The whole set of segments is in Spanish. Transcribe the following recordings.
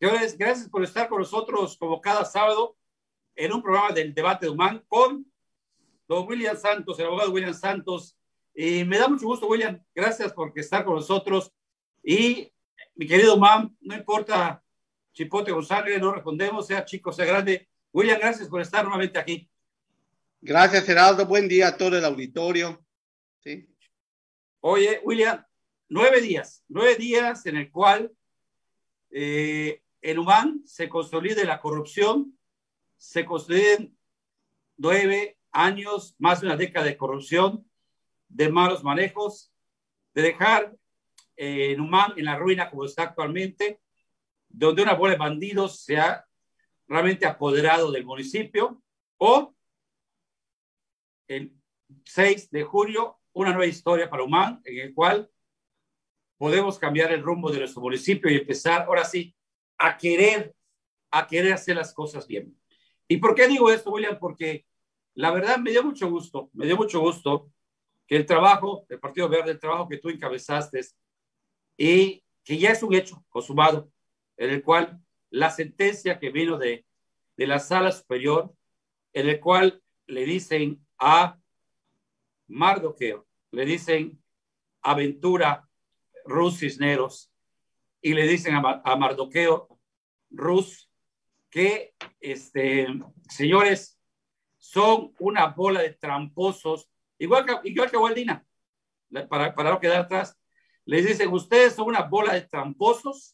Señores, gracias por estar con nosotros como cada sábado en un programa del debate de Humán con don William Santos, el abogado William Santos. Y me da mucho gusto, William. Gracias por estar con nosotros. Y mi querido Humán, no importa chipote o sangre, no respondemos, sea chico, sea grande. William, gracias por estar nuevamente aquí. Gracias, Gerardo. Buen día a todo el auditorio. ¿Sí? Oye, William, 9 días en el cual en Humán se consolide la corrupción, se consoliden 9 años, más de una década de corrupción, de malos manejos, de dejar Humán en la ruina como está actualmente, donde una bola de bandidos se ha realmente apoderado del municipio, o el 6 de julio, una nueva historia para Humán, en el cual podemos cambiar el rumbo de nuestro municipio y empezar, ahora sí, a querer hacer las cosas bien. ¿Y por qué digo esto, William? Porque la verdad me dio mucho gusto que el trabajo del Partido Verde, el trabajo que tú encabezaste y que ya es un hecho consumado, en el cual la sentencia que vino de la sala superior, en el cual le dicen a Mardoqueo, le dicen a Ventura Ruz Cisneros y le dicen a Mardoqueo Ruz que, señores, son una bola de tramposos, igual que Waldina, para no quedar atrás. Les dicen, ustedes son una bola de tramposos,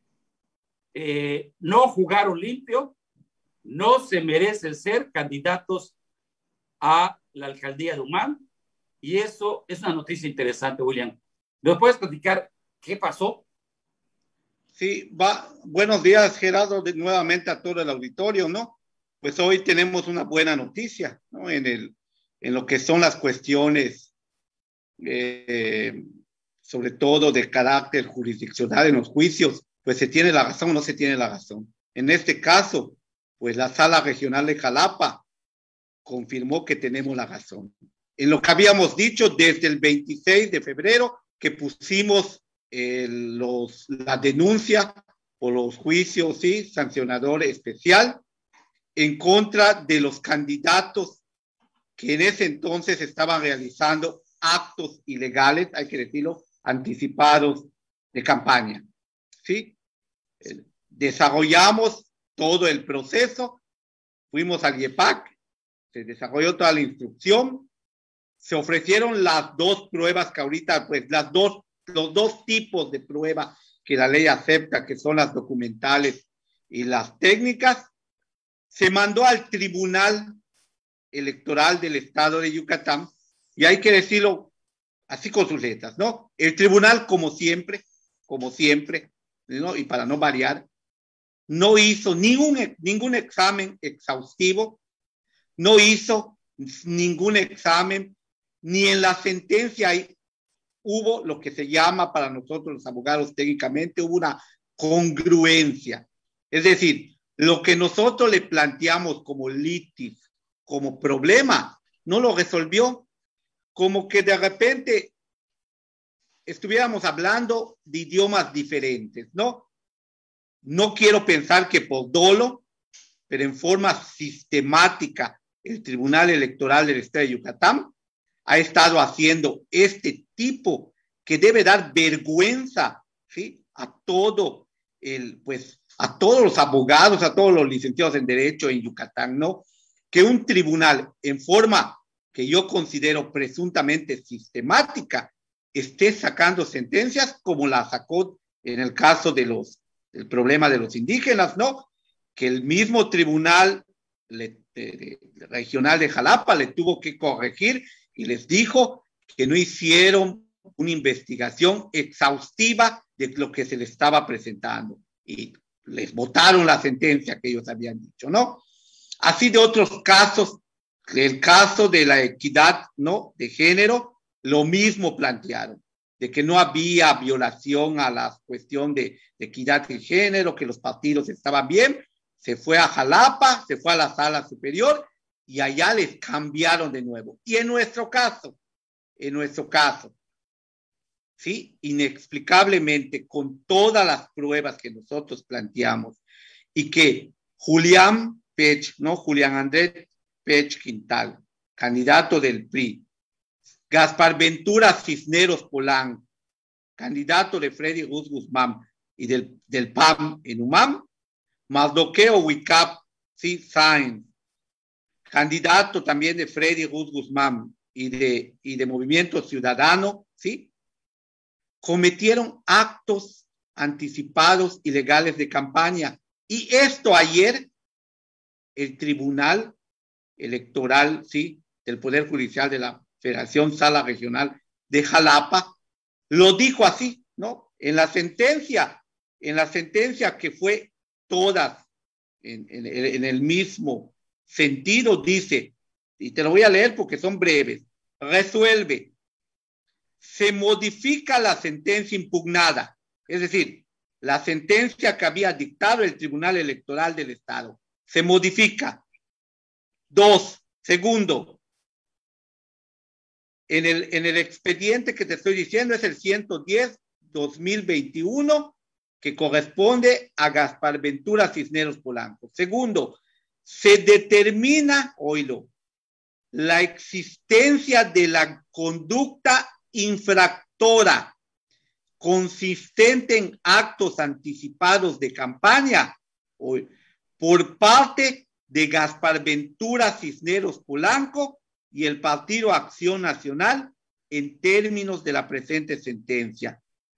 no jugaron limpio, no se merecen ser candidatos a la alcaldía de Humán, y eso es una noticia interesante, William. ¿Nos puedes platicar qué pasó? Sí, buenos días, Gerardo, nuevamente a todo el auditorio, ¿no? Pues hoy tenemos una buena noticia, ¿no? En lo que son las cuestiones, sobre todo de carácter jurisdiccional en los juicios, pues se tiene la razón o no se tiene la razón. En este caso, pues la Sala Regional de Jalapa confirmó que tenemos la razón. En lo que habíamos dicho desde el 26 de febrero, que pusimos la denuncia por los juicios, sí, sancionador especial en contra de los candidatos que en ese entonces estaban realizando actos ilegales, hay que decirlo, anticipados de campaña. ¿Sí? Desarrollamos todo el proceso, fuimos al IEPAC, se desarrolló toda la instrucción, se ofrecieron las dos pruebas que ahorita, pues los dos tipos de prueba que la ley acepta, que son las documentales y las técnicas. Se mandó al Tribunal Electoral del Estado de Yucatán, y hay que decirlo así con sus letras, ¿no? El tribunal, como siempre, ¿no? Y para no variar, no hizo ningún examen exhaustivo, no hizo ningún examen, ni en la sentencia hubo lo que se llama para nosotros los abogados técnicamente, hubo una congruencia. Es decir, lo que nosotros le planteamos como litis, como problema, no lo resolvió. Como que de repente estuviéramos hablando de idiomas diferentes, ¿no? No quiero pensar que por dolo, pero en forma sistemática, el Tribunal Electoral del Estado de Yucatán ha estado haciendo este tipo que debe dar vergüenza, ¿sí? A todos los abogados, a todos los licenciados en Derecho en Yucatán, ¿no? Que un tribunal en forma que yo considero presuntamente sistemática esté sacando sentencias como la sacó en el caso del problema de los indígenas, ¿no? Que el mismo tribunal regional de Jalapa le tuvo que corregir y les dijo que no hicieron una investigación exhaustiva de lo que se les estaba presentando y les votaron la sentencia que ellos habían dicho, ¿no? Así de otros casos, el caso de la equidad, ¿no? De género, lo mismo plantearon, de que no había violación a la cuestión de equidad de género, que los partidos estaban bien. Se fue a Jalapa, se fue a la sala superior y allá les cambiaron de nuevo. Y en nuestro caso, ¿sí? Inexplicablemente, con todas las pruebas que nosotros planteamos, y que Julián Pech, ¿no? Julián Andrés Pech Quintal, candidato del PRI, Gaspar Ventura Cisneros Polanco, candidato de Freddy Gus Guzmán y del PAM en UMAM, Mardoqueo Wicap, ¿sí? Sáenz, candidato también de Freddy Gus Guzmán y de Movimiento Ciudadano, ¿sí? Cometieron actos anticipados ilegales de campaña. Y esto ayer, el Tribunal Electoral, ¿sí? Del Poder Judicial de la Federación Sala Regional de Jalapa, lo dijo así, ¿no? En la sentencia que fue todas en el mismo sentido, dice, y te lo voy a leer porque son breves, resuelve, se modifica la sentencia impugnada, es decir, la sentencia que había dictado el Tribunal Electoral del Estado, se modifica. 2, segundo, en el expediente que te estoy diciendo es el 110-2021, que corresponde a Gaspar Ventura Cisneros Polanco. Segundo, se determina, oílo, la existencia de la conducta infractora consistente en actos anticipados de campaña por parte de Gaspar Ventura Cisneros Polanco y el Partido Acción Nacional en términos de la presente sentencia.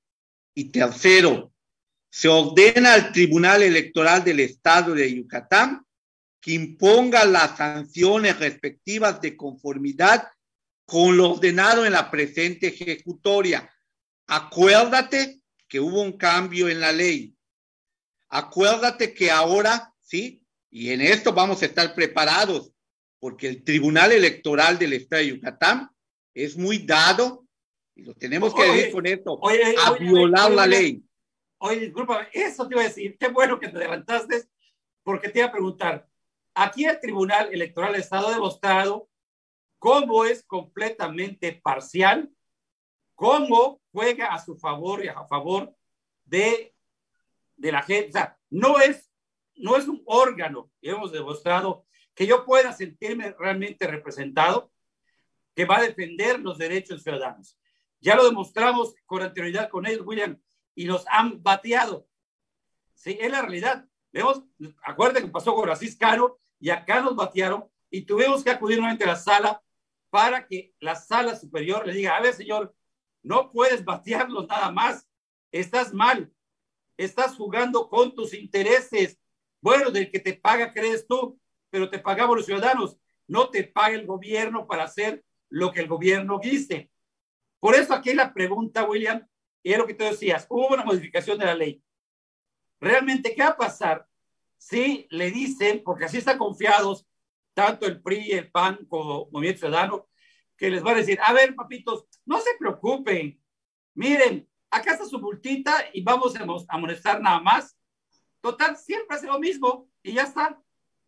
Y tercero, se ordena al Tribunal Electoral del Estado de Yucatán que imponga las sanciones respectivas de conformidad con lo ordenado en la presente ejecutoria. Acuérdate que hubo un cambio en la ley. Acuérdate que ahora, ¿sí? Y en esto vamos a estar preparados, porque el Tribunal Electoral del Estado de Yucatán es muy dado, y lo tenemos que decir con esto, a violar la ley. Oye, discúlpame, eso te iba a decir, qué bueno que te levantaste, porque te iba a preguntar, aquí el Tribunal Electoral del Estado ha demostrado cómo es completamente parcial, cómo juega a su favor y a favor de la gente. O sea, no es un órgano, y hemos demostrado que yo pueda sentirme realmente representado, que va a defender los derechos ciudadanos. Ya lo demostramos con anterioridad con ellos, William, y nos han bateado. Sí, es la realidad. Acuérdense que pasó con Asís Caro y acá nos batearon y tuvimos que acudir nuevamente a la sala para que la sala superior le diga, a ver, señor, no puedes batearlos nada más, estás mal, estás jugando con tus intereses. Bueno, del que te paga crees tú, pero te pagamos los ciudadanos, no te paga el gobierno para hacer lo que el gobierno dice. Por eso aquí la pregunta, William, y es lo que tú decías, hubo una modificación de la ley. ¿Realmente qué va a pasar si le dicen, porque así están confiados tanto el PRI, el PAN como Movimiento Ciudadano, que les va a decir, a ver, papitos, no se preocupen, miren, acá está su multita y vamos a amonestar nada más. Total, siempre hace lo mismo y ya está.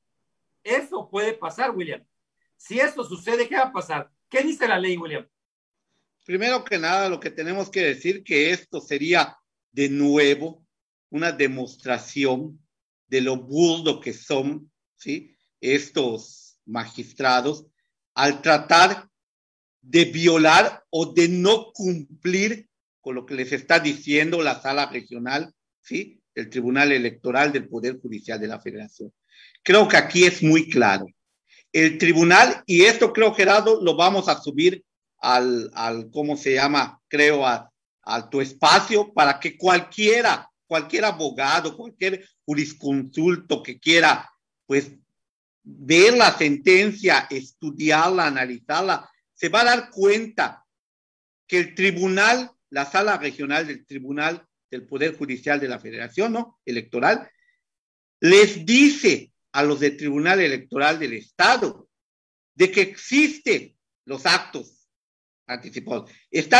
Eso puede pasar, William. Si esto sucede, ¿qué va a pasar? ¿Qué dice la ley, William? Primero que nada, lo que tenemos que decir que esto sería de nuevo una demostración de lo burdo que son, ¿sí? Estos magistrados al tratar de violar o de no cumplir con lo que les está diciendo la sala regional, ¿sí? El Tribunal Electoral del Poder Judicial de la Federación. Creo que aquí es muy claro. El tribunal, y esto creo, Gerardo, lo vamos a subir al ¿cómo se llama? Creo a tu espacio para que cualquier abogado, cualquier jurisconsulto que quiera, pues, ver la sentencia, estudiarla, analizarla, se va a dar cuenta que el tribunal, la sala regional del Tribunal del Poder Judicial de la Federación, ¿no? Electoral, les dice a los del Tribunal Electoral del Estado de que existen los actos anticipados.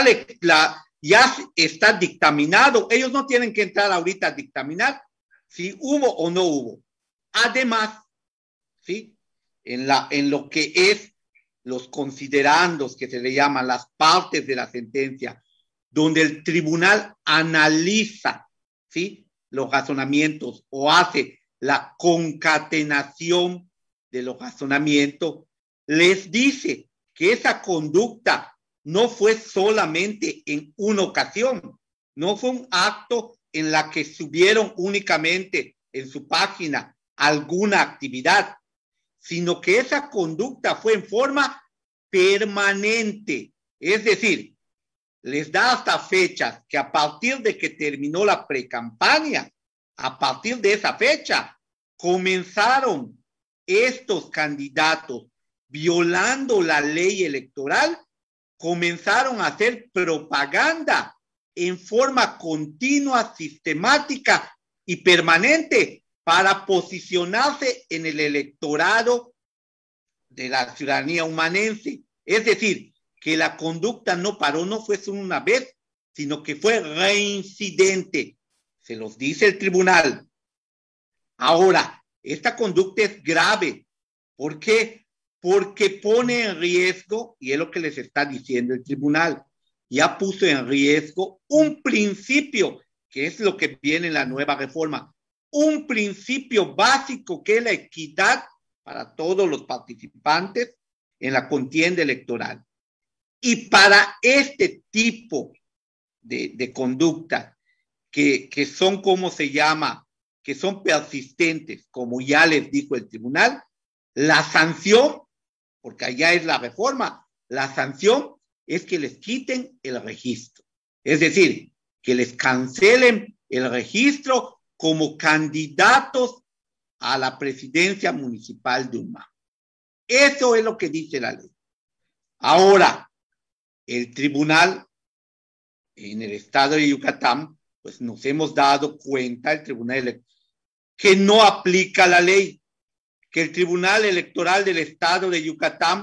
Ya está dictaminado. Ellos no tienen que entrar ahorita a dictaminar si hubo o no hubo. Además, ¿sí? En lo que es los considerandos que se le llaman las partes de la sentencia, donde el tribunal analiza, ¿sí?, los razonamientos o hace la concatenación de los razonamientos, les dice que esa conducta no fue solamente en una ocasión, no fue un acto en la que subieron únicamente en su página alguna actividad, sino que esa conducta fue en forma permanente. Es decir, les da hasta fechas que a partir de que terminó la precampaña, a partir de esa fecha, comenzaron estos candidatos, violando la ley electoral, comenzaron a hacer propaganda en forma continua, sistemática y permanente para posicionarse en el electorado de la ciudadanía humanense. Es decir, que la conducta no paró, no fue solo una vez, sino que fue reincidente. Se los dice el tribunal. Ahora, esta conducta es grave. ¿Por qué? Porque pone en riesgo, y es lo que les está diciendo el tribunal, ya puso en riesgo un principio, que es lo que viene en la nueva reforma, un principio básico que es la equidad para todos los participantes en la contienda electoral. Y para este tipo de conductas que son, ¿cómo se llama?, que son persistentes, como ya les dijo el tribunal, la sanción, porque allá es la reforma, la sanción es que les quiten el registro. Es decir, que les cancelen el registro como candidatos a la presidencia municipal de UMA. Eso es lo que dice la ley. Ahora, el tribunal en el estado de Yucatán, pues nos hemos dado cuenta, el tribunal electoral, que no aplica la ley, que el tribunal electoral del estado de Yucatán,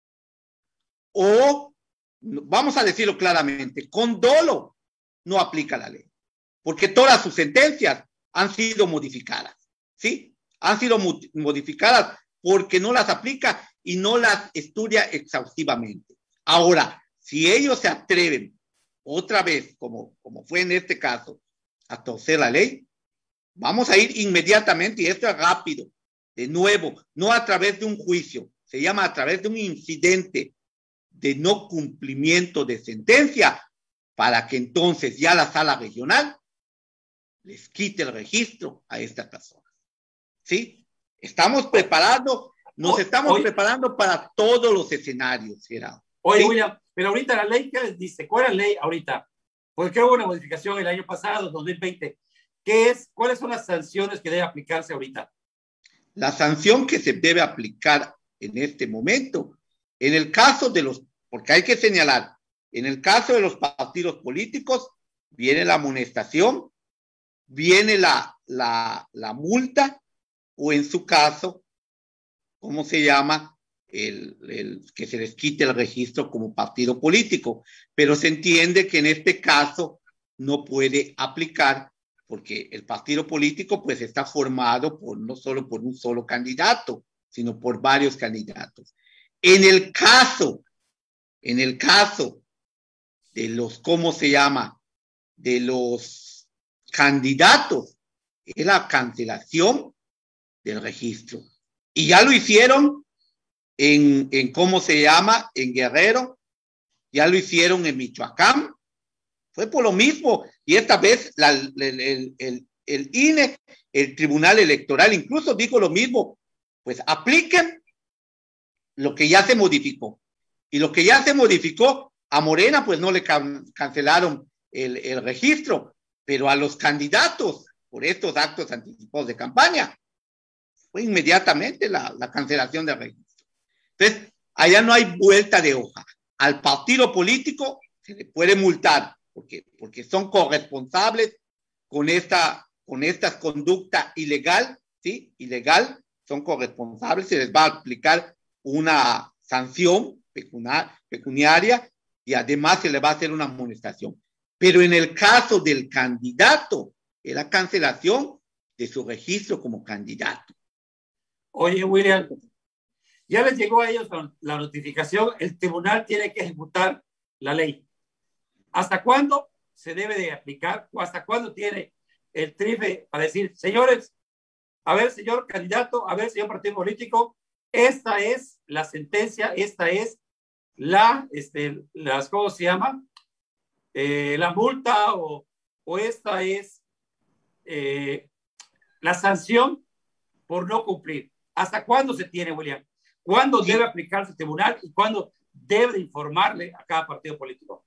o vamos a decirlo claramente, con dolo, no aplica la ley, porque todas sus sentencias han sido modificadas, ¿sí? Han sido modificadas porque no las aplica y no las estudia exhaustivamente. Ahora, si ellos se atreven otra vez, como fue en este caso, a torcer la ley, vamos a ir inmediatamente, y esto es rápido, de nuevo, no a través de un juicio, se llama a través de un incidente de no cumplimiento de sentencia, para que entonces ya la sala regional les quite el registro a estas personas. ¿Sí? Estamos preparando, estamos preparando para todos los escenarios, Gerardo. Oye, ¿sí? William, pero ahorita la ley, ¿qué les dice? ¿Cuál es la ley ahorita? Porque hubo una modificación el año pasado, 2020. ¿Cuáles son las sanciones que debe aplicarse ahorita? La sanción que se debe aplicar en este momento, en el caso de los, porque hay que señalar, en el caso de los partidos políticos, viene la amonestación, viene la multa, o en su caso, ¿cómo se llama? Que se les quite el registro como partido político. Pero se entiende que en este caso no puede aplicar, porque el partido político pues está formado no solo por un solo candidato, sino por varios candidatos. En el caso de los, ¿cómo se llama?, de los candidatos, es la cancelación del registro. Y ya lo hicieron en ¿cómo se llama?, en Guerrero, ya lo hicieron en Michoacán, fue por lo mismo, y esta vez el INE, el Tribunal Electoral, incluso dijo lo mismo, pues apliquen lo que ya se modificó, y lo que ya se modificó, a Morena pues no le cancelaron el registro, pero a los candidatos por estos actos anticipados de campaña, fue inmediatamente la cancelación del registro. Entonces, allá no hay vuelta de hoja. Al partido político se le puede multar, porque son corresponsables con esta conducta ilegal, ¿sí? Ilegal, son corresponsables, se les va a aplicar una sanción pecuniaria y además se le va a hacer una amonestación. Pero en el caso del candidato, es la cancelación de su registro como candidato. Oye, William, ya les llegó a ellos la notificación, el tribunal tiene que ejecutar la ley. ¿Hasta cuándo se debe de aplicar o hasta cuándo tiene el TRIFE para decir, señores, a ver, señor candidato, a ver, señor partido político, esta es la sentencia, esta es ¿cómo se llama? La multa o esta es la sanción por no cumplir. ¿Hasta cuándo se tiene, William? ¿Cuándo debe aplicarse el tribunal y cuándo debe informarle a cada partido político?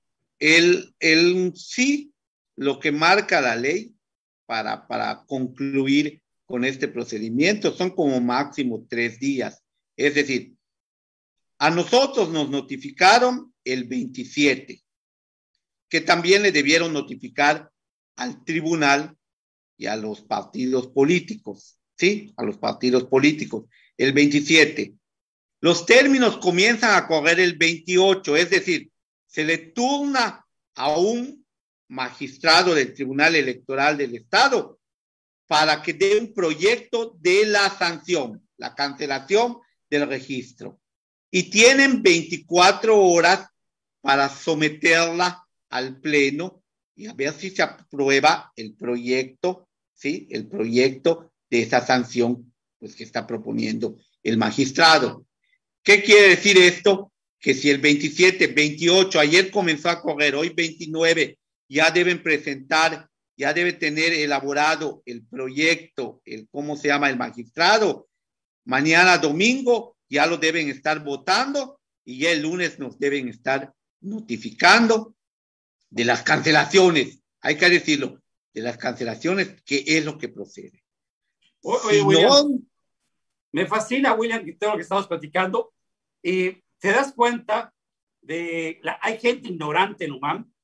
Sí, lo que marca la ley para concluir con este procedimiento son como máximo 3 días. Es decir, a nosotros nos notificaron el 27, que también le debieron notificar al tribunal y a los partidos políticos, ¿sí? A los partidos políticos, el 27. Los términos comienzan a correr el 28, es decir, se le turna a un magistrado del Tribunal Electoral del Estado para que dé un proyecto de la sanción, la cancelación del registro. Y tienen 24 horas para someterla al Pleno y a ver si se aprueba el proyecto, ¿sí? El proyecto de esa sanción pues, que está proponiendo el magistrado. ¿Qué quiere decir esto? Que si el 27, 28, ayer comenzó a correr, hoy 29, ya deben presentar, ya debe tener elaborado el proyecto, ¿cómo se llama? El magistrado. Mañana domingo ya lo deben estar votando y ya el lunes nos deben estar notificando de las cancelaciones, hay que decirlo, de las cancelaciones, que es lo que procede. Oye, si William, no, me fascina, William, todo lo que estamos platicando, y te das cuenta hay gente ignorante en Oman,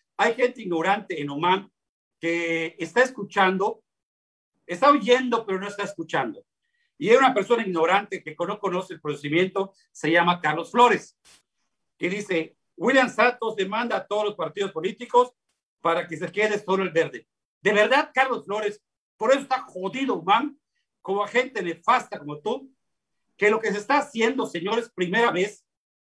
que está escuchando, está oyendo, pero no está escuchando. Y hay una persona ignorante que no conoce el procedimiento, se llama Carlos Flores, que dice, William Santos demanda a todos los partidos políticos para que se quede solo el verde. De verdad, Carlos Flores, por eso está jodido, man, como agente nefasta como tú, que lo que se está haciendo, señores, primera vez.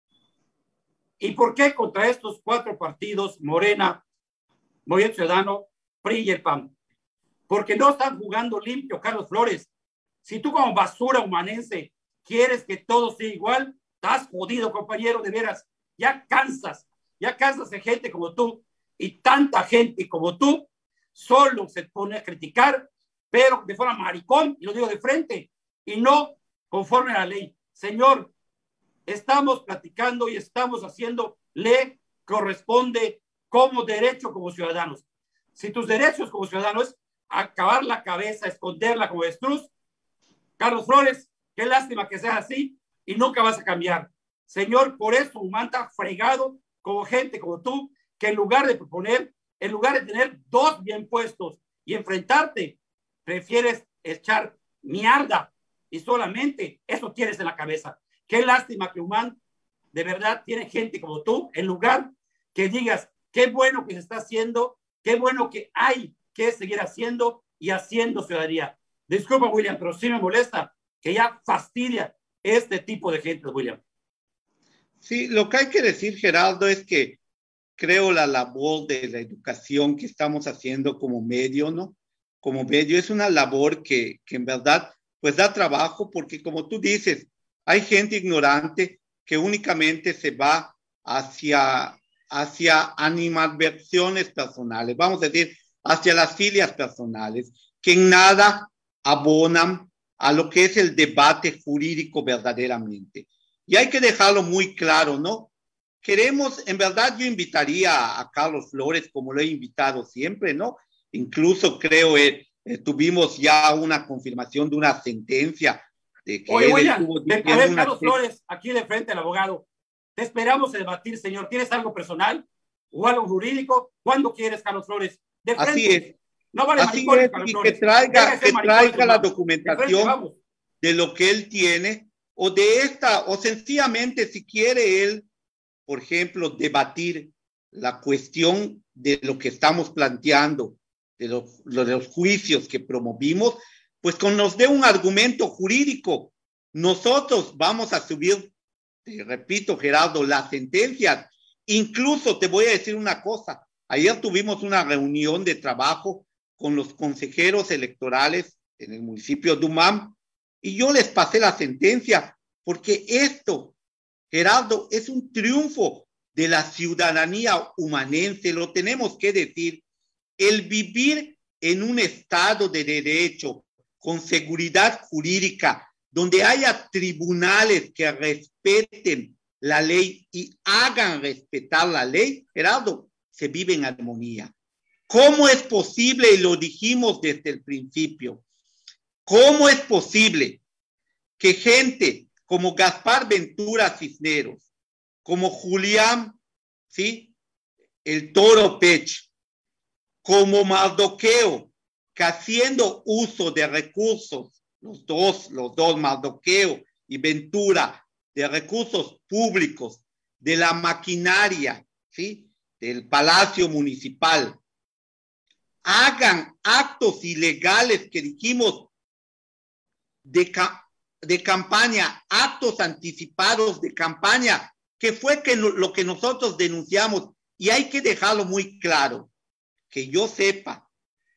¿Y por qué contra estos 4 partidos, Morena, Movimiento Ciudadano, PRI y el PAN? Porque no están jugando limpio, Carlos Flores. Si tú como basura humanense quieres que todo sea igual, estás jodido, compañero, de veras. Ya cansas de gente como tú y tanta gente como tú solo se pone a criticar, pero de forma maricón, y lo digo de frente, y no conforme a la ley. Señor, estamos platicando y estamos haciendo, le corresponde como derecho como ciudadanos. Si tus derechos como ciudadanos es acabar la cabeza, esconderla como avestruz, Carlos Flores, qué lástima que sea así y nunca vas a cambiar. Señor, por eso manta fregado como gente como tú, que en lugar de proponer, en lugar de tener 2 bien puestos y enfrentarte, prefieres echar mierda y solamente eso tienes en la cabeza. Qué lástima que Humán de verdad tiene gente como tú, en lugar que digas, qué bueno que se está haciendo, qué bueno que hay que seguir haciendo y haciendo ciudadanía. Disculpa, William, pero sí me molesta que ya fastidia este tipo de gente, William. Sí, lo que hay que decir, Gerardo, es que creo la labor de la educación que estamos haciendo como medio, ¿no? Como medio es una labor que en verdad pues da trabajo porque como tú dices, hay gente ignorante que únicamente se va hacia animadversiones personales, vamos a decir, hacia las filias personales, que en nada abonan a lo que es el debate jurídico verdaderamente. Y hay que dejarlo muy claro, ¿no? Queremos, en verdad yo invitaría a Carlos Flores, como lo he invitado siempre, ¿no? Incluso creo tuvimos ya una confirmación de una sentencia de que Oye, William, a ver, Carlos Flores, aquí de frente al abogado, te esperamos a debatir, señor. ¿Tienes algo personal o algo jurídico? ¿Cuándo quieres, Carlos Flores? De frente. Así es. No vale así es, y que traiga la documentación de lo que él tiene, o de esta, o sencillamente si quiere él, por ejemplo, debatir la cuestión de lo que estamos planteando, de los juicios que promovimos, pues con nos dé un argumento jurídico. Nosotros vamos a subir, te repito, Gerardo, las sentencias. Incluso te voy a decir una cosa, Ayer tuvimos una reunión de trabajo con los consejeros electorales en el municipio de Umam y yo les pasé la sentencia porque esto, Gerardo, es un triunfo de la ciudadanía humanense, lo tenemos que decir. El vivir en un estado de derecho, con seguridad jurídica, donde haya tribunales que respeten la ley y hagan respetar la ley, Gerardo, se vive en armonía. ¿Cómo es posible? Y lo dijimos desde el principio. ¿Cómo es posible que gente como Gaspar Ventura Cisneros, como Julián, ¿sí?, el Toro Pech, como Mardoqueo, que haciendo uso de recursos, los dos, Mardoqueo y Ventura, de recursos públicos, de la maquinaria, ¿sí?, del Palacio Municipal, hagan actos ilegales que dijimos de campaña, actos anticipados de campaña, que fue lo que nosotros denunciamos, y hay que dejarlo muy claro, que yo sepa,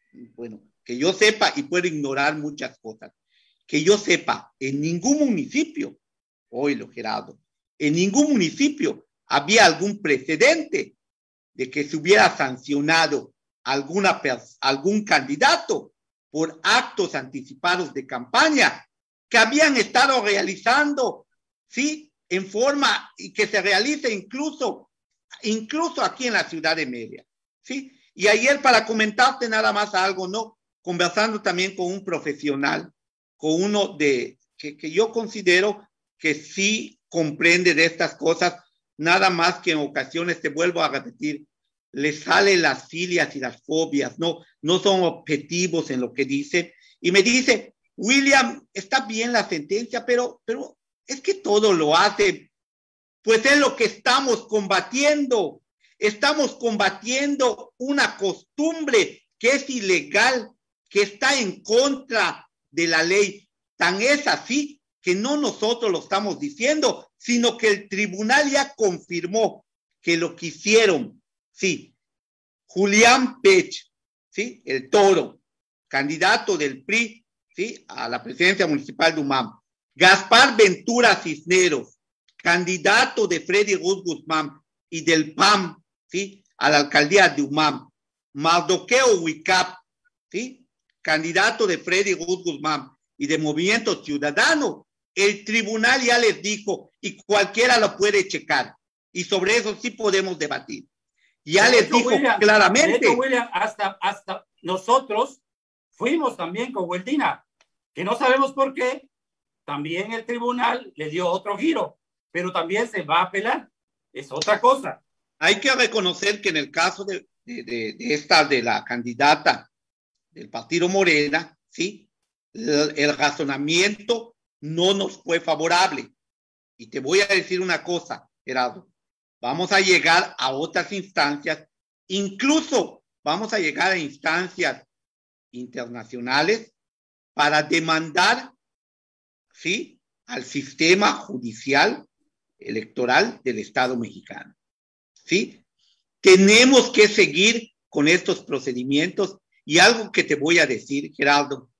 y puedo ignorar muchas cosas, que yo sepa, en ningún municipio, oílo, Gerardo, en ningún municipio había algún precedente de que se hubiera sancionado algún candidato por actos anticipados de campaña que habían estado realizando, ¿sí?, en forma y que se realice incluso aquí en la ciudad de Mérida, ¿sí? Y ayer, para comentarte nada más algo, ¿no?, conversando también con un profesional, con uno que yo considero que sí comprende de estas cosas, nada más que en ocasiones, te vuelvo a repetir, le salen las filias y las fobias, no son objetivos en lo que dice, y me dice: William, está bien la sentencia, pero es que todo lo hace, pues es lo que estamos combatiendo una costumbre que es ilegal, que está en contra de la ley. Tan es así que no nosotros lo estamos diciendo, sino que el tribunal ya confirmó que lo que hicieron, sí, Julián Pech, sí, el Toro, candidato del PRI, sí, a la presidencia municipal de Umam, Gaspar Ventura Cisneros, candidato de Freddy Gus Guzmán y del PAM, sí, a la alcaldía de Umam, Mardoqueo Huicap, sí, candidato de Freddy Gus Guzmán y de Movimiento Ciudadano, el tribunal ya les dijo, y cualquiera lo puede checar, y sobre eso sí podemos debatir. Ya les dijo claramente. De hecho, William, hasta nosotros fuimos también con Weldina, que no sabemos por qué, también el tribunal le dio otro giro, pero también se va a apelar, es otra cosa. Hay que reconocer que en el caso de la candidata del partido Morena, ¿sí?, el razonamiento no nos fue favorable. Y te voy a decir una cosa, Gerardo, vamos a llegar a otras instancias, incluso vamos a llegar a instancias internacionales para demandar, ¿sí?, al sistema judicial electoral del Estado mexicano, ¿sí? Tenemos que seguir con estos procedimientos, y algo que te voy a decir, Gerardo,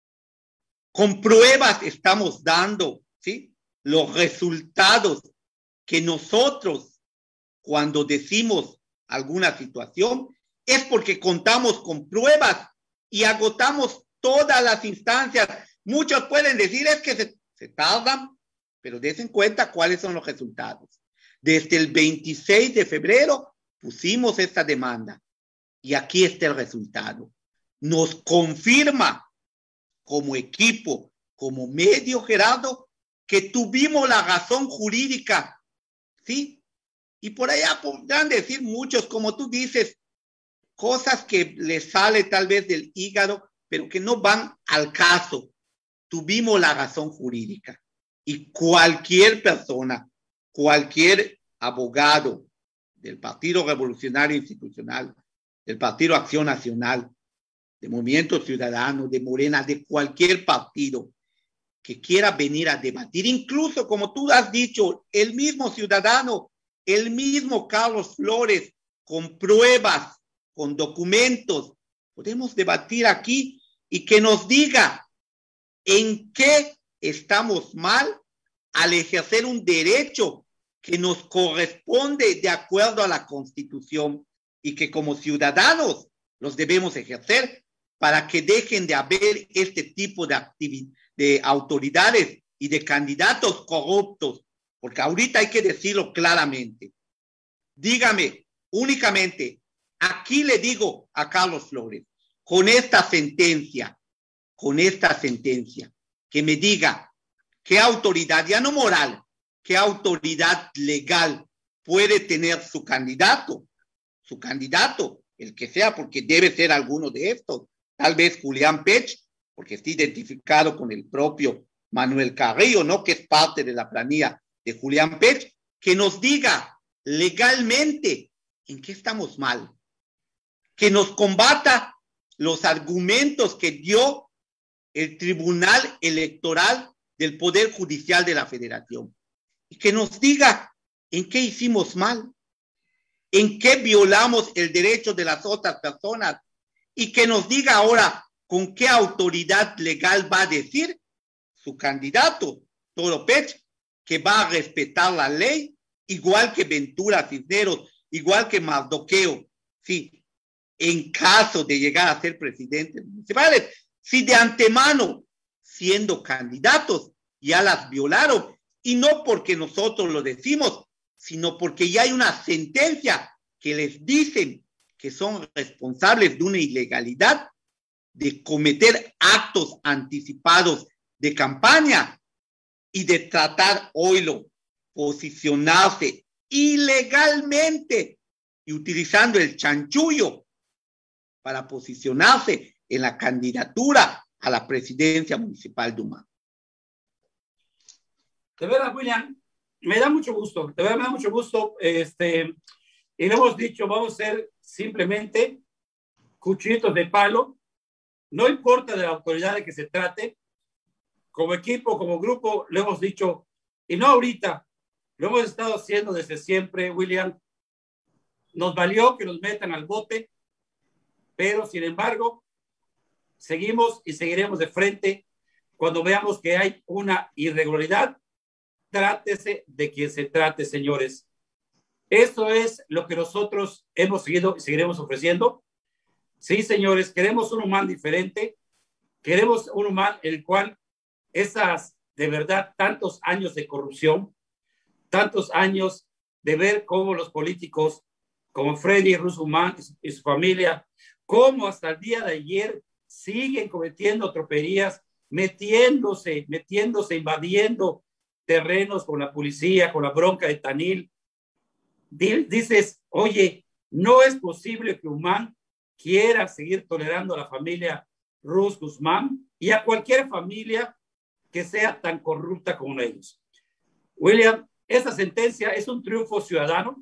con pruebas estamos dando, ¿sí?, los resultados que nosotros, cuando decimos alguna situación, es porque contamos con pruebas y agotamos todas las instancias. Muchos pueden decir es que se tardan, pero den cuenta cuáles son los resultados. Desde el 26 de febrero pusimos esta demanda y aquí está el resultado. Nos confirma como equipo, como medio, Gerardo, que tuvimos la razón jurídica, ¿sí? Y por allá podrán decir muchos, como tú dices, cosas que les sale tal vez del hígado, pero que no van al caso. Tuvimos la razón jurídica. Y cualquier persona, cualquier abogado del Partido Revolucionario Institucional, del Partido Acción Nacional, de Movimiento Ciudadano, de Morena, de cualquier partido que quiera venir a debatir, incluso como tú has dicho, el mismo Ciudadano, el mismo Carlos Flores, con pruebas, con documentos. Podemos debatir aquí y que nos diga en qué estamos mal al ejercer un derecho que nos corresponde de acuerdo a la Constitución y que como ciudadanos los debemos ejercer para que dejen de haber este tipo de autoridades y de candidatos corruptos, porque ahorita hay que decirlo claramente. Dígame, únicamente, aquí le digo a Carlos Flores, con esta sentencia, que me diga qué autoridad, ya no moral, qué autoridad legal puede tener su candidato, el que sea, porque debe ser alguno de estos, tal vez Julián Pech, porque está identificado con el propio Manuel Carrillo, ¿no? Que es parte de la planilla de Julián Pech, que nos diga legalmente en qué estamos mal, que nos combata los argumentos que dio el Tribunal Electoral del Poder Judicial de la Federación y que nos diga en qué hicimos mal, en qué violamos el derecho de las otras personas y que nos diga ahora con qué autoridad legal va a decir su candidato, Toro Pech, que va a respetar la ley, igual que Ventura Cisneros, igual que Mardoqueo, sí, en caso de llegar a ser presidentes municipales, si de antemano, siendo candidatos, ya las violaron, y no porque nosotros lo decimos, sino porque ya hay una sentencia que les dicen que son responsables de una ilegalidad de cometer actos anticipados de campaña y de tratar, oílo, posicionarse ilegalmente y utilizando el chanchullo para posicionarse en la candidatura a la presidencia municipal de Umán. De verdad, William, me da mucho gusto, de verdad me da mucho gusto, y lo hemos dicho, vamos a ser simplemente cuchillitos de palo, no importa de la autoridad de que se trate, como equipo, como grupo, lo hemos dicho, y no ahorita, lo hemos estado haciendo desde siempre, William, nos valió que nos metan al bote, pero sin embargo, seguimos y seguiremos de frente cuando veamos que hay una irregularidad. Trátese de quien se trate, señores. Eso es lo que nosotros hemos seguido y seguiremos ofreciendo. Sí, señores, queremos un Umán diferente, queremos un Umán el cual esas, de verdad, tantos años de corrupción, tantos años de ver cómo los políticos, como Freddy Ruz Umán y su familia, cómo hasta el día de ayer siguen cometiendo tropelías, metiéndose, invadiendo terrenos con la policía, con la bronca de Tanil. Dices, oye, no es posible que Umán quiera seguir tolerando a la familia Ruz Guzmán y a cualquier familia que sea tan corrupta como ellos. William, esta sentencia es un triunfo ciudadano,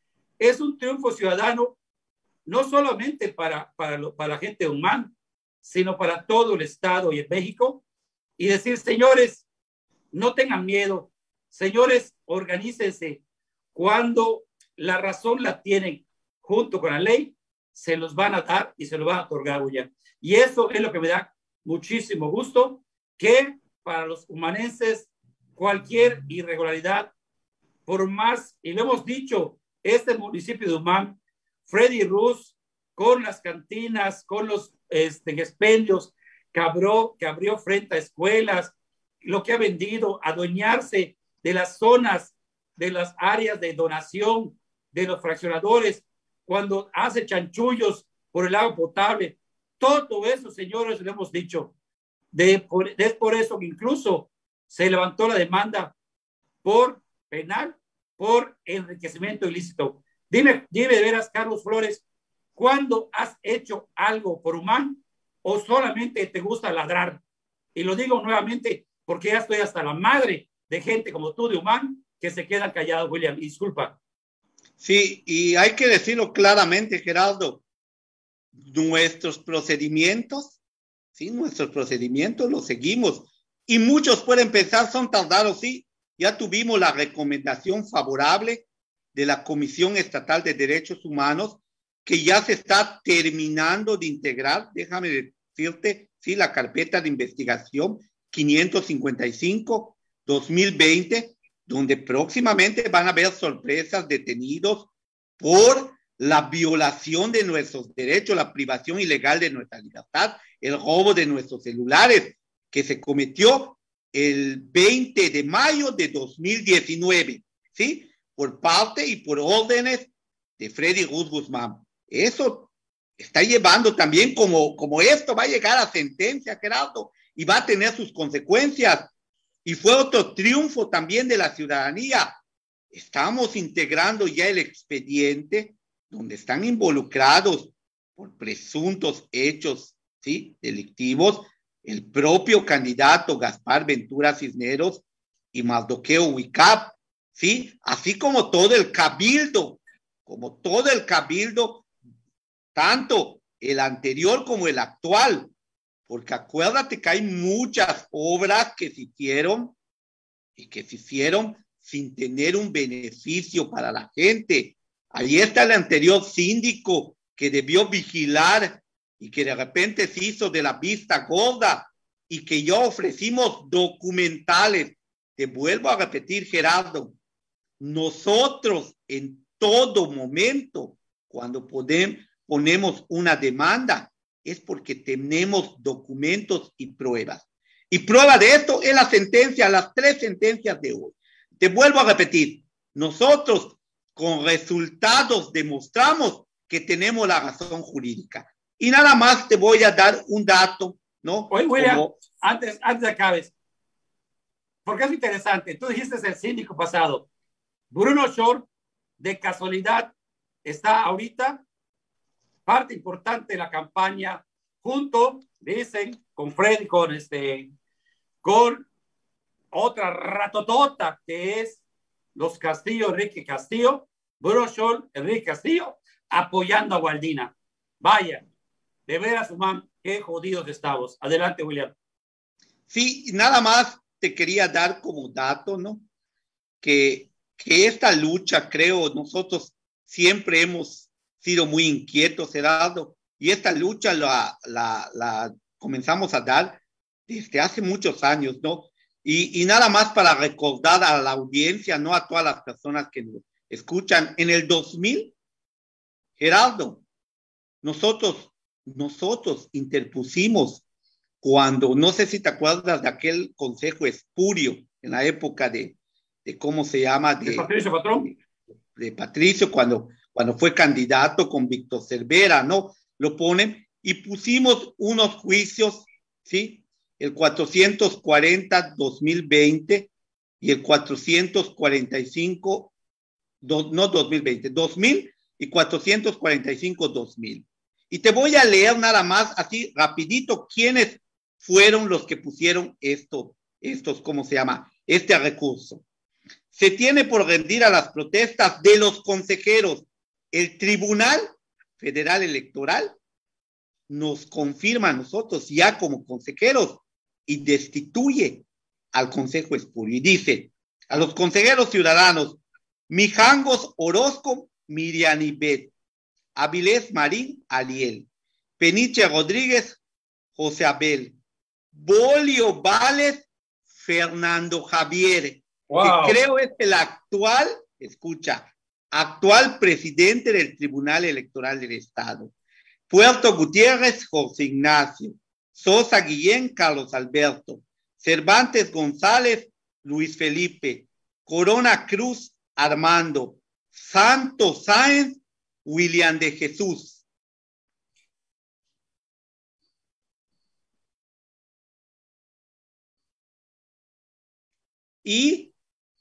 no solamente para la gente de Umán, sino para todo el Estado y en México, y decir, señores, no tengan miedo, señores, organícense, cuando la razón la tienen junto con la ley, se los van a dar y se los van a otorgar, William. Y eso es lo que me da muchísimo gusto, que para los umanenses, cualquier irregularidad, por más, y lo hemos dicho, este municipio de Umán, Freddy Ruz, con las cantinas, con los expendios que abrió frente a escuelas, lo que ha vendido, adueñarse de las zonas, de las áreas de donación, de los fraccionadores, cuando hace chanchullos por el agua potable. Todo eso, señores, lo hemos dicho. Es por eso que incluso se levantó la demanda por penal, por enriquecimiento ilícito. Dime de veras, Carlos Flores, ¿cuándo has hecho algo por Umán o solamente te gusta ladrar? Y lo digo nuevamente porque ya estoy hasta la madre de gente como tú de Umán que se quedan callados, William. Disculpa. Sí, y hay que decirlo claramente, Gerardo, nuestros procedimientos los seguimos. Y muchos pueden pensar, son tardados, sí. Ya tuvimos la recomendación favorable de la Comisión Estatal de Derechos Humanos que ya se está terminando de integrar, déjame decirte, sí, la carpeta de investigación 555-2020, donde próximamente van a haber sorpresas, detenidos por la violación de nuestros derechos, la privación ilegal de nuestra libertad, el robo de nuestros celulares, que se cometió el 20 de mayo de 2019, ¿sí? Por parte y por órdenes de Freddy Ruth Guzmán. Eso está llevando también, como esto va a llegar a sentencia, Gerardo, y va a tener sus consecuencias. Y fue otro triunfo también de la ciudadanía. Estamos integrando ya el expediente donde están involucrados por presuntos hechos, ¿sí?, delictivos, el propio candidato Gaspar Ventura Cisneros y Mardoqueo Huicap, ¿sí?, así como todo el cabildo, tanto el anterior como el actual, porque acuérdate que hay muchas obras que se hicieron y que se hicieron sin tener un beneficio para la gente. Ahí está el anterior síndico que debió vigilar y que de repente se hizo de la vista gorda, y que ya ofrecimos documentales. Te vuelvo a repetir, Gerardo, nosotros en todo momento, cuando ponemos una demanda, es porque tenemos documentos y pruebas. Y prueba de esto es la sentencia, las 3 sentencias de hoy. Te vuelvo a repetir, nosotros con resultados demostramos que tenemos la razón jurídica. Y nada más te voy a dar un dato, ¿no? Oye, William, antes de acabes, porque es interesante, tú dijiste el síndico pasado, Bruno Shore, de casualidad, está ahorita parte importante de la campaña, junto, dicen, con Freddy, con otra ratotota que es los Castillo, Enrique Castillo, Bruno Shore, Enrique Castillo, apoyando a Gualdina. Vaya, de veras, man, qué jodidos estamos. Adelante, William. Sí, nada más te quería dar como dato, ¿no? Que esta lucha, creo, nosotros siempre hemos sido muy inquietos, Gerardo, y esta lucha la comenzamos a dar desde hace muchos años, ¿no? Y nada más para recordar a la audiencia, no a todas las personas que nos escuchan, en el 2000, Gerardo, nosotros interpusimos cuando, no sé si te acuerdas de aquel consejo espurio en la época de ¿cómo se llama? ¿De Patricio Patrón? De Patricio, cuando fue candidato con Víctor Cervera, ¿no? Lo ponen y pusimos unos juicios, ¿sí? El 440-2020 y el 445, no 2020, 2000 y 445-2000. Y te voy a leer nada más, así rapidito, quiénes fueron los que pusieron estos, ¿cómo se llama? Este recurso. Se tiene por rendir a las protestas de los consejeros. El Tribunal Federal Electoral nos confirma a nosotros ya como consejeros y destituye al Consejo Espurio. Y dice a los consejeros ciudadanos: Mijangos Orozco, Miriam Ibet, Avilés Marín, Aliel, Peniche Rodríguez, José Abel, Bolio Vales, Fernando Javier, wow, que creo es el actual presidente del Tribunal Electoral del Estado. Puerto Gutiérrez, José Ignacio, Sosa Guillén, Carlos Alberto, Cervantes González, Luis Felipe, Corona Cruz, Armando, Santos Sáenz, William de Jesús. Y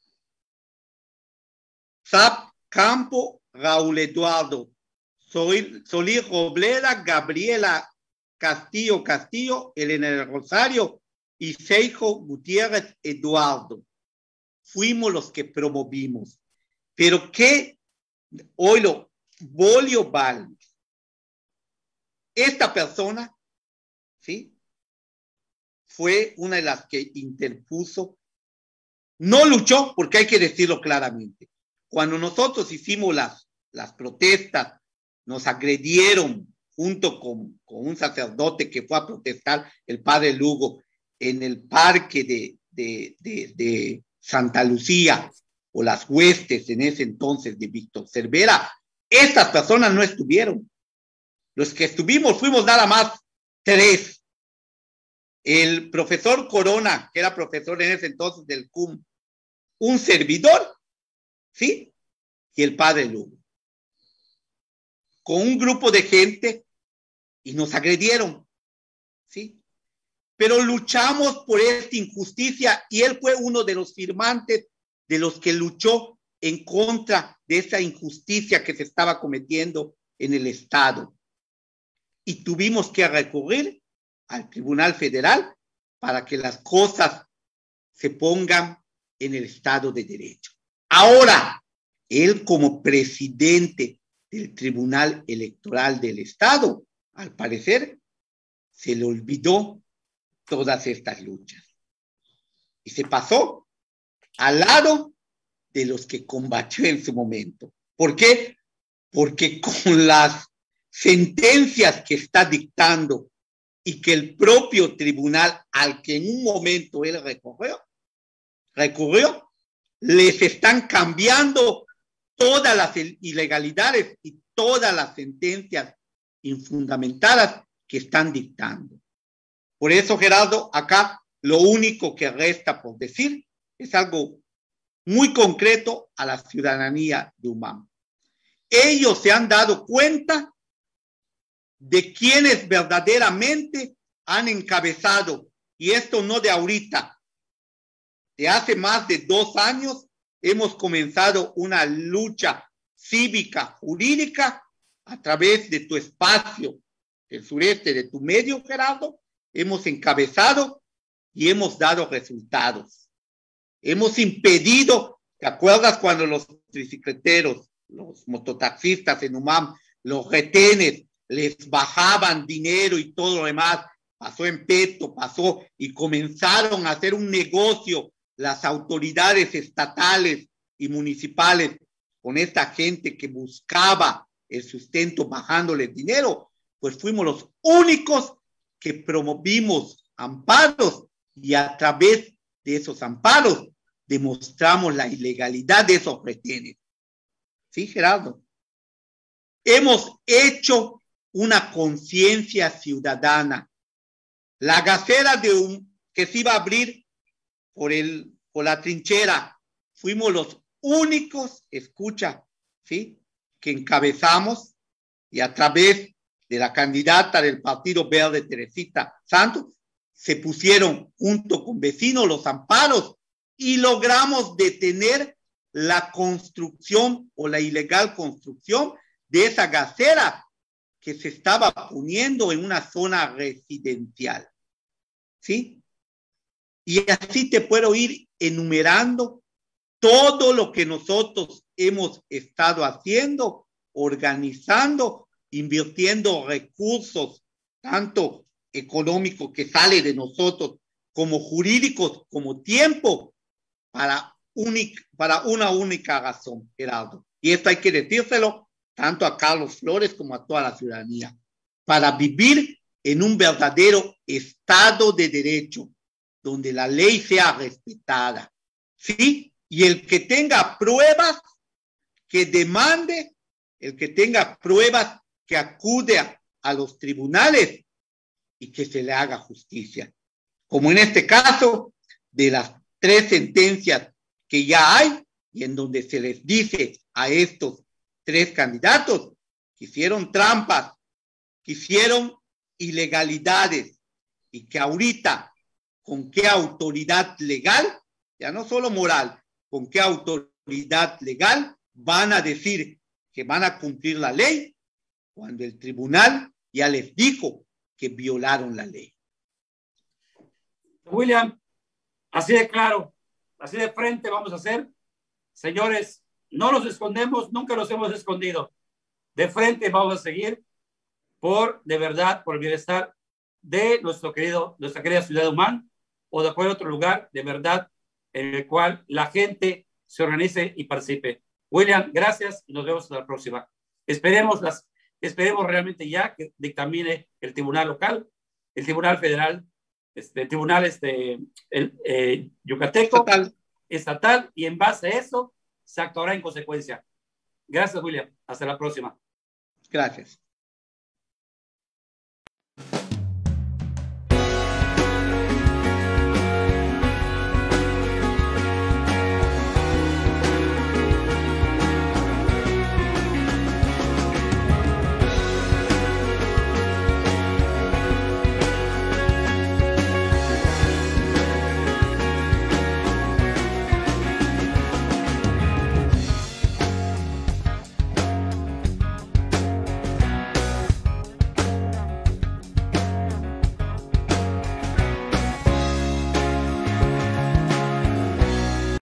Zap Campo, Raúl Eduardo, Solís Robleda, Gabriela Castillo, Elena Rosario y Seijo Gutiérrez Eduardo. Fuimos los que promovimos. Pero ¿qué? Oilo, Bolio Valls. Esta persona, ¿sí?, fue una de las que interpuso. No luchó, porque hay que decirlo claramente. Cuando nosotros hicimos las protestas, nos agredieron junto con un sacerdote que fue a protestar, el padre Lugo, en el parque de Santa Lucía, o las huestes en ese entonces de Víctor Cervera. Estas personas no estuvieron. Los que estuvimos fuimos nada más 3. El profesor Corona, que era profesor en ese entonces del CUM, un servidor, ¿sí? Y el padre Lugo. Con un grupo de gente y nos agredieron, ¿sí? Pero luchamos por esta injusticia y él fue uno de los firmantes de los que luchó en contra de esa injusticia que se estaba cometiendo en el Estado. Y tuvimos que recurrir al Tribunal Federal para que las cosas se pongan en el Estado de Derecho. Ahora, él como presidente del Tribunal Electoral del Estado, al parecer, se le olvidó todas estas luchas. Y se pasó al lado de los que combatió en su momento. ¿Por qué? Porque con las sentencias que está dictando y que el propio tribunal al que en un momento él recurrió, les están cambiando todas las ilegalidades y todas las sentencias infundamentadas que están dictando. Por eso, Gerardo, acá lo único que resta por decir es algo muy concreto a la ciudadanía de UMAM. Ellos se han dado cuenta de quienes verdaderamente han encabezado, y esto no de ahorita, de hace más de 2 años hemos comenzado una lucha cívica, jurídica, a través de tu espacio, del sureste, de tu medio, Gerardo, hemos encabezado y hemos dado resultados. Hemos impedido, ¿te acuerdas cuando los tricicleteros, los mototaxistas en UMAM, los retenes, les bajaban dinero y todo lo demás? Pasó en Peto, pasó y comenzaron a hacer un negocio las autoridades estatales y municipales con esta gente que buscaba el sustento bajándoles dinero. Pues fuimos los únicos que promovimos amparos y a través de esos amparos demostramos la ilegalidad de esos retenes. ¿Sí, Gerardo? Hemos hecho una conciencia ciudadana. La gacera que se iba a abrir por la trinchera, fuimos los únicos, escucha, ¿sí?, que encabezamos, y a través de la candidata del Partido Verde, Teresita Santos, se pusieron junto con vecinos los amparos y logramos detener la construcción o la ilegal construcción de esa gacera que se estaba poniendo en una zona residencial. ¿Sí? Y así te puedo ir enumerando todo lo que nosotros hemos estado haciendo, organizando, invirtiendo recursos, tanto económicos que sale de nosotros, como jurídicos, como tiempo, para una única razón, Gerardo. Y esto hay que decírselo tanto a Carlos Flores como a toda la ciudadanía, para vivir en un verdadero Estado de Derecho, donde la ley sea respetada, ¿sí? Y el que tenga pruebas, que demande, el que tenga pruebas, que acude a los tribunales y que se le haga justicia. Como en este caso, de las 3 sentencias que ya hay, y en donde se les dice a estos 3 candidatos que hicieron trampas, que hicieron ilegalidades, y que ahorita, ¿con qué autoridad legal? Ya no solo moral, ¿con qué autoridad legal van a decir que van a cumplir la ley cuando el tribunal ya les dijo que violaron la ley? William, así de claro, así de frente vamos a hacer. Señores, no los escondemos, nunca los hemos escondido. De frente vamos a seguir de verdad, por el bienestar de nuestra querida ciudad de UMAM, o de cualquier otro lugar de verdad en el cual la gente se organice y participe. William, gracias y nos vemos en la próxima. Esperemos Esperemos realmente ya que dictamine el tribunal local, el tribunal federal, el tribunal yucateco, estatal, y en base a eso se actuará en consecuencia. Gracias, William. Hasta la próxima. Gracias.